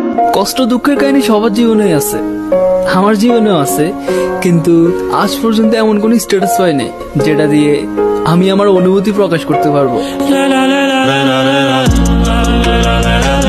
কষ্ট দুঃখের কাহিনী সবার জীবনেই আছে, আমার জীবনেও আছে, কিন্তু আজ পর্যন্ত এমন কোন স্ট্যাটাস পাই নাই যেটা দিয়ে আমি আমার অনুভূতি প্রকাশ করতে পারবো।